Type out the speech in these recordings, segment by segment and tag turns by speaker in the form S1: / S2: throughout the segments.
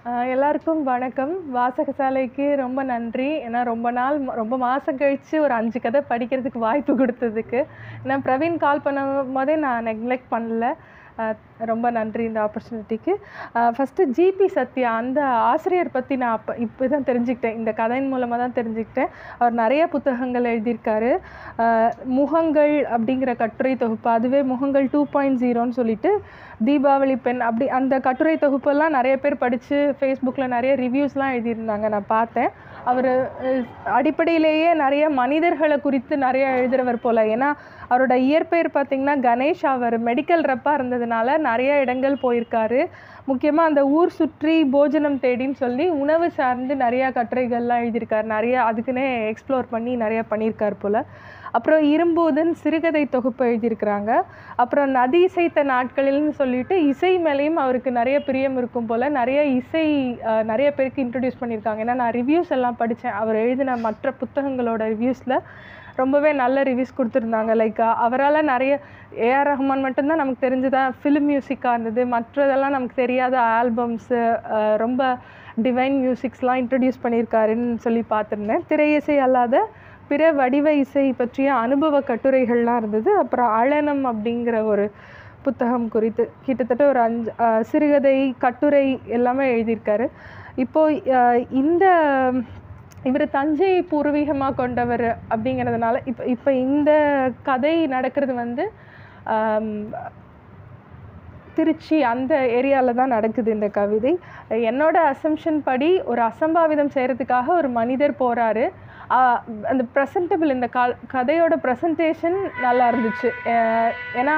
S1: எல்லாருக்கும் வணக்கம். வாசகசாலைக்கு ரொம்ப நன்றி. ஏன்னா ரொம்ப மாதம் கழித்து ஒரு 5 கதை படிக்கிறதுக்கு வாய்ப்பு கொடுத்ததுக்கு. ஏன்னா பிரவீன் கால் பண்ணும்போதே நான் நெக்லெக்ட் பண்ணல. ரொம்ப நன்றி இந்த ஆப்பர்ச்சுனிட்டிக்கு. ஃபஸ்ட்டு ஜிபி சத்யா அந்த ஆசிரியர் பற்றி நான் இப்போ தான் தெரிஞ்சுக்கிட்டேன். இந்த கதையின் மூலமாக தான் தெரிஞ்சுக்கிட்டேன். அவர் நிறைய புத்தகங்கள் எழுதியிருக்காரு. முகங்கள் அப்படிங்கிற கட்டுரை தொகுப்பு, அதுவே முகங்கள் 2.0ன்னு சொல்லிட்டு தீபாவளி பெண் அப்படி அந்த கட்டுரை தொகுப்பெல்லாம் நிறைய பேர் படித்து ஃபேஸ்புக்கில் நிறைய ரிவ்யூஸ்லாம் எழுதியிருந்தாங்க, நான் பார்த்தேன். அவர் அடிப்படையிலேயே நிறைய மனிதர்களை குறித்து நிறைய எழுதுகிறவர் போல். ஏன்னா அவரோட இயற்பெயர் பார்த்திங்கன்னா கணேஷ். அவர் மெடிக்கல் ரெப்பாக இருந்ததுனால நிறைய இடங்கள் போயிருக்காரு. முக்கியமாக அந்த ஊர் சுற்றி போஜனம் தேடின்னு சொல்லி உணவு சார்ந்து நிறையா கட்டுரைகள்லாம் எழுதியிருக்கார். நிறையா அதுக்குன்னே எக்ஸ்ப்ளோர் பண்ணி நிறையா பண்ணியிருக்கார் போல். அப்புறம் இரும்பூதன் சிறுகதை தொகுப்பு எழுதியிருக்கிறாங்க. அப்புறம் நதி இசைத்த நாட்களில்னு சொல்லிட்டு இசை மேலேயும் அவருக்கு நிறைய பிரியம் இருக்கும் போல். நிறைய பேருக்கு இன்ட்ரடியூஸ் பண்ணியிருக்காங்க. ஏன்னா நான் ரிவ்யூஸ் எல்லாம் படித்தேன். அவர் எழுதின மற்ற புத்தகங்களோட ரிவ்யூஸில் ரொம்பவே நல்ல ரிவ்யூஸ் கொடுத்துருந்தாங்க. லைக் அவரால் நிறைய ஏஆர் ரஹ்மான் மட்டும்தான் நமக்கு தெரிஞ்சதான் ஃபிலிம் மியூசிக்காக இருந்தது. மற்றதெல்லாம் நமக்கு தெரியாத ஆல்பம்ஸு, ரொம்ப டிவைன் மியூசிக்ஸ்லாம் இன்ட்ரடியூஸ் பண்ணியிருக்காருன்னு சொல்லி பார்த்துருந்தேன். திரையிசை அல்லாத பிற வடிவ இசை பற்றிய அனுபவ கட்டுரைகள்லாம் இருந்தது. அப்புறம் அழனம் அப்படிங்கிற ஒரு புத்தகம் குறித்து கிட்டத்தட்ட ஒரு 5 சிறுகதை கட்டுரை எல்லாமே எழுதியிருக்காரு. இப்போது இவர் தஞ்சை பூர்வீகமாக கொண்டவர் அப்படிங்கிறதுனால இப்போ இந்த கதை நடக்கிறது வந்து திருச்சி அந்த ஏரியாவில் தான் நடக்குது இந்த கவிதை. என்னோட அசம்ஷன் படி ஒரு அசம்பாவிதம் செய்கிறதுக்காக ஒரு மனிதர் போகிறாரு. அந்த ப்ரெசன்டபிள் இந்த கதையோட ப்ரெசன்டேஷன் நல்லா இருந்துச்சு. ஏன்னா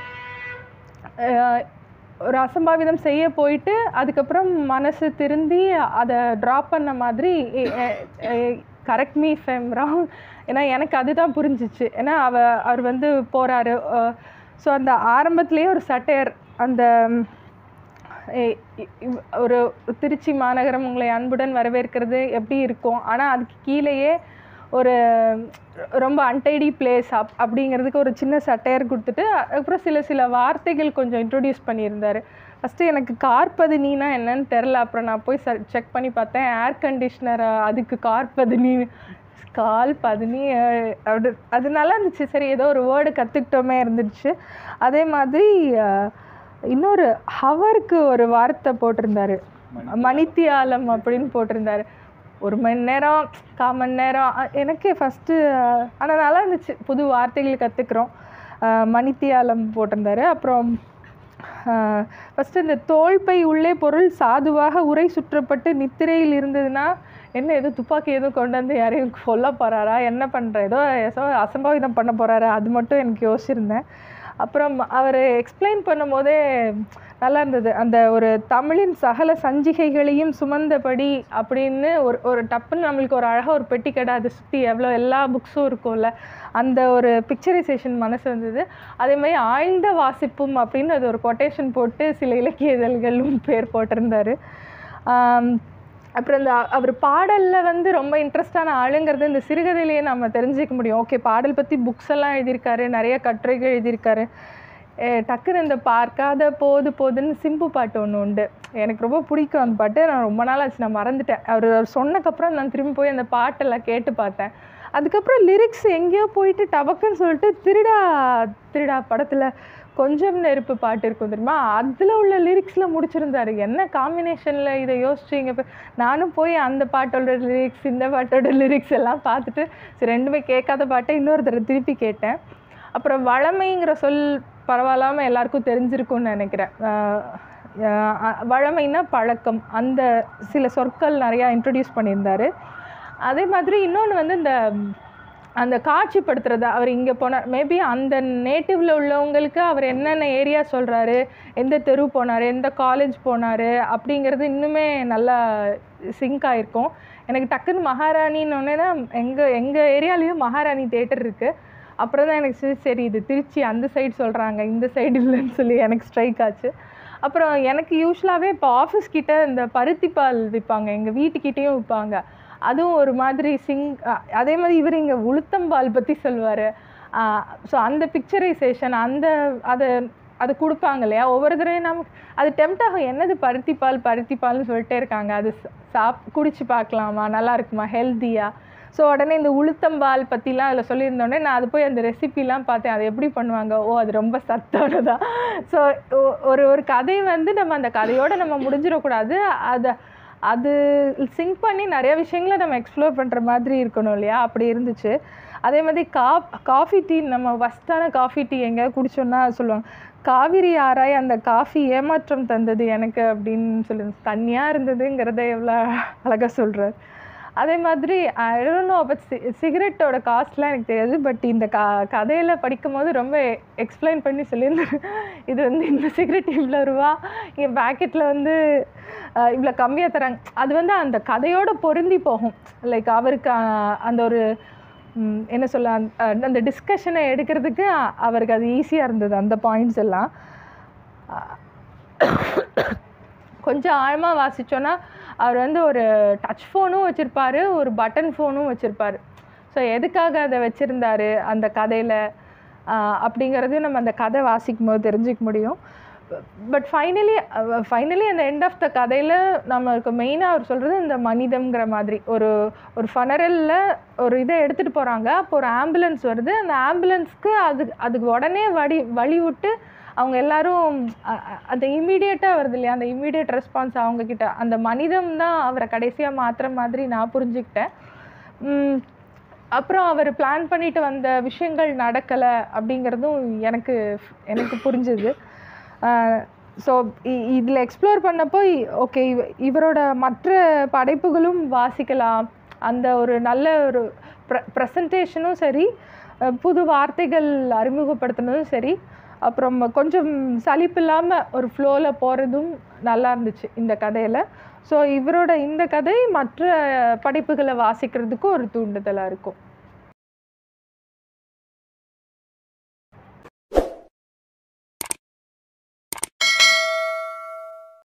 S1: ஒரு அசம்பாவிதம் செய்ய போயிட்டு அதுக்கப்புறம் மனசு திருந்தி அதை ட்ராப் பண்ண மாதிரி, correct me if I'm wrong, ஏன்னா எனக்கு அதுதான் புரிஞ்சிச்சு. ஏன்னா அவர் வந்து போகிறாரு. ஸோ அந்த ஆரம்பத்துலேயே ஒரு சட்டையர், அந்த ஒரு திருச்சி மாநகரம் உங்களை அன்புடன் வரவேற்கிறது எப்படி இருக்கும், ஆனால் அதுக்கு கீழேயே ஒரு ரொம்ப அன்டைடி பிளேஸ் அப்படிங்கிறதுக்கு ஒரு சின்ன சட்டையர் கொடுத்துட்டு அப்புறம் சில வார்த்தைகள் கொஞ்சம் இன்ட்ரொடியூஸ் பண்ணியிருந்தார். ஃபஸ்ட்டு எனக்கு கார்பதினா என்னன்னு தெரில. அப்புறம் நான் போய் செக் பண்ணி பார்த்தேன். ஏர் கண்டிஷ்னர், அதுக்கு கார்பதினி அப்படி அது நல்லா இருந்துச்சு. சரி, ஏதோ ஒரு வேர்டு கற்றுக்கிட்டோமே இருந்துச்சு. அதே மாதிரி இன்னொரு ஹவருக்கு ஒரு வார்த்தை போட்டிருந்தாரு, மணித்தியாலம் அப்படின்னு போட்டிருந்தாரு. 1 மணி நேரம், 1/4 மணி நேரம். எனக்கே ஃபஸ்ட்டு ஆனால் நல்லா இருந்துச்சு, புது வார்த்தைகள் கற்றுக்குறோம். மணித்தியாலம் போட்டிருந்தாரு. அப்புறம் ஃபஸ்ட்டு இந்த தோல்பை உள்ளே பொருள் சாதுவாக உரை சுற்றப்பட்டு நித்திரையில் இருந்ததுன்னா என்ன, ஏதோ துப்பாக்கி எதுவும் கொண்டு வந்து யாரையும் கொல்ல போகிறாரா, என்ன பண்ணுற, ஏதோ அசம்பாவிதம் பண்ண போகிறாரா, அது மட்டும் எனக்கு யோசிச்சிருந்தேன். அப்புறம் அவர் எக்ஸ்பிளைன் பண்ணும் போதே நல்லா இருந்தது. அந்த ஒரு தமிழின் சகல சஞ்சிகைகளையும் சுமந்தபடி அப்படின்னு ஒரு டப்புன்னு நம்மளுக்கு ஒரு அழகாக ஒரு பெட்டி கடை, அதை சுற்றி எவ்வளோ எல்லா புக்ஸும் இருக்கும்ல, அந்த ஒரு பிக்சரைசேஷன் மனசு வந்தது. அதே மாதிரி ஆழ்ந்த வாசிப்பும் அப்படின்னு அது ஒரு கொட்டேஷன் போட்டு சில இலக்கிய இதழ்களும் பேர் போட்டிருந்தார். அப்புறம் அவர் பாடலில் வந்து ரொம்ப இன்ட்ரெஸ்டான ஆளுங்கிறது இந்த சிறுகதையிலேயே நம்ம தெரிஞ்சிக்க முடியும். ஓகே, பாடல் பற்றி புக்ஸ் எல்லாம் எழுதியிருக்காரு, நிறைய கட்டுரைகள் எழுதியிருக்காரு. டக்குன்னு இந்த பார்க்காத போதுன்னு சிம்பு பாட்டு ஒன்று உண்டு, எனக்கு ரொம்ப பிடிக்கும் அந்த பாட்டு. நான் ரொம்ப நாள் ஆச்சு, நான் மறந்துட்டேன். அவர் சொன்னக்கப்புறம் நான் திரும்பி போய் அந்த பாட்டெல்லாம் கேட்டு பார்த்தேன். அதுக்கப்புறம் லிரிக்ஸ் எங்கேயோ போயிட்டு டபக்குன்னு சொல்லிட்டு திருடா படத்தில் கொஞ்சம் நெருப்பு பாட்டு இருக்கும் தெரியுமா, அதில் உள்ள லிரிக்ஸில் முடிச்சிருந்தாரு. என்ன காம்பினேஷனில் இதை யோசிச்சிங்க. இப்போ நானும் போய் அந்த பாட்டோட லிரிக்ஸ் இந்த பாட்டோட லிரிக்ஸ் எல்லாம் பார்த்துட்டு சரி, ரெண்டுமே கேட்காத பாட்டை இன்னொரு தடவை திருப்பி கேட்டேன். அப்புறம் வழமைங்கிற சொல் பரவாயில்லாமல் எல்லாருக்கும் தெரிஞ்சிருக்கும்னு நினைக்கிறேன். வழமைன்னா பழக்கம், அந்த சில சொற்கள் நிறையா இன்ட்ரடியூஸ் பண்ணியிருந்தார். அதே மாதிரி இன்னொன்று வந்து அந்த காட்சிப்படுத்துறது, அவர் இங்கே போனார், மேபி அந்த நேட்டிவில் உள்ளவங்களுக்கு அவர் என்னென்ன ஏரியா சொல்கிறாரு, எந்த தெரு போனார், எந்த காலேஜ் போனார் அப்படிங்கிறது இன்னுமே நல்லா சிங்க் ஆகிருக்கும். எனக்கு டக்குன்னு மகாராணின்னொன்னே தான் எங்கள் ஏரியாலேயும் மகாராணி தேட்டர் இருக்குது. அப்புறம் தான் எனக்கு சரி இது திருச்சி அந்த சைடு சொல்கிறாங்க, இந்த சைடு இல்லைன்னு சொல்லி எனக்கு ஸ்ட்ரைக் ஆச்சு. அப்புறம் எனக்கு யூஸ்வலாகவே இப்போ ஆஃபீஸ் கிட்டே இந்த பருத்திப்பால் விற்பாங்க, எங்கள் வீட்டுக்கிட்டேயும் விற்பாங்க. அதுவும் ஒரு மாதிரி அதே மாதிரி இவர் இங்கே உளுத்தம்பால் பற்றி சொல்லுவார். ஸோ அந்த பிக்சரைசேஷன் அது கொடுப்பாங்க இல்லையா, ஒவ்வொரு தடவையும் நமக்கு அது டெம்ட் ஆகும். என்னது பருத்திப்பால்னு சொல்லிட்டே இருக்காங்க, அது குடிச்சு பார்க்கலாமா, நல்லா இருக்குமா, ஹெல்த்தியா. ஸோ உடனே இந்த உளுத்தம்பால் பற்றிலாம் அதில் சொல்லியிருந்தோடனே நான் அது போய் அந்த ரெசிபிலாம் பார்த்தேன், அது எப்படி பண்ணுவாங்க, ஓ அது ரொம்ப சத்தானதா. ஸோ ஒரு கதை வந்து நம்ம அந்த கதையோடு நம்ம முடிஞ்சிடக்கூடாது, அது சிங்க் பண்ணி நிறைய விஷயங்களை நம்ம எக்ஸ்ப்ளோர் பண்ணுற மாதிரி இருக்கணும் இல்லையா, அப்படி இருந்துச்சு. அதே மாதிரி காஃபி டீ, நம்ம ஃபஸ்ட்டான காஃபி டீ எங்கேயாவது குடிச்சோன்னா சொல்லுவாங்க, காவிரி ஆராய் அந்த காஃபி ஏமாற்றம் தந்தது எனக்கு அப்படின்னு சொல்லி, தண்ணியாக இருந்ததுங்கிறத எவ்வளோ அழகாக சொல்கிறார். அதே மாதிரி ஐ டோன்ட் நோ பட் சிகரெட்டோட காஸ்ட்லாம் எனக்கு தெரியாது, பட் இந்த கதையில் படிக்கும் போது ரொம்ப எக்ஸ்பிளைன் பண்ணி சொல்லியிருந்தாரு. இது வந்து இந்த சிகரெட் இவ்வளோ ரூபா, இங்கே பேக்கெட்டில் வந்து இவ்வளோ கம்மியாக தராங்க. அது வந்து அந்த கதையோடு பொருந்தி போகும். லைக் அவருக்கு அந்த ஒரு என்ன சொல்ல, அந்த டிஸ்கஷனை எடுக்கிறதுக்கு அவருக்கு அது ஈஸியாக இருந்தது, அந்த பாயிண்ட்ஸ் எல்லாம். கொஞ்சம் ஆழமாக வாசித்தோன்னா அவர் வந்து ஒரு டச் ஃபோனும் வச்சுருப்பார், ஒரு பட்டன் ஃபோனும் வச்சுருப்பார். ஸோ எதுக்காக அதை வச்சுருந்தாரு அந்த கதையில் அப்படிங்கிறது நம்ம அந்த கதை வாசிக்கும் போது தெரிஞ்சிக்க முடியும். பட் ஃபைனலி அந்த எண்ட் ஆஃப் த கதையில் நம்மளுக்கு மெயினாக அவர் சொல்கிறது இந்த மனிதம்ங்கிற மாதிரி ஒரு ஃபனரலில் ஒரு இதை எடுத்துகிட்டு போகிறாங்க. அப்போ ஒரு ஆம்புலன்ஸ் வருது, அந்த ஆம்புலன்ஸ்க்கு அதுக்கு உடனே வழி விட்டு அவங்க எல்லோரும் அந்த இம்மீடியட்டாக வருது இல்லையா, அந்த இம்மீடியட் ரெஸ்பான்ஸ் அவங்கக்கிட்ட, அந்த மனிதம் தான் அவரை கடைசியாக மாற்றுற மாதிரி நான் புரிஞ்சுக்கிட்டேன். அப்புறம் அவர் பிளான் பண்ணிட்டு வந்த விஷயங்கள் நடக்கலை அப்படிங்கிறதும் எனக்கு புரிஞ்சுது. ஸோ இதில் எக்ஸ்ப்ளோர் பண்ணப்போ ஓகே, இவரோட மற்ற படைப்புகளும் வாசிக்கலாம், அந்த ஒரு நல்ல ஒரு ப்ரெசன்டேஷனும் சரி, புது வார்த்தைகள் அறிமுகப்படுத்தினதும் சரி, அப்புறம் கொஞ்சம் சலிப்பு இல்லாமல் ஒரு ஃப்ளோவில் போகிறதும் நல்லா இருந்துச்சு இந்த கதையில். ஸோ இவரோட இந்த கதை மற்ற படைப்புகளை வாசிக்கிறதுக்கும் ஒரு தூண்டுதலாக இருக்கும்.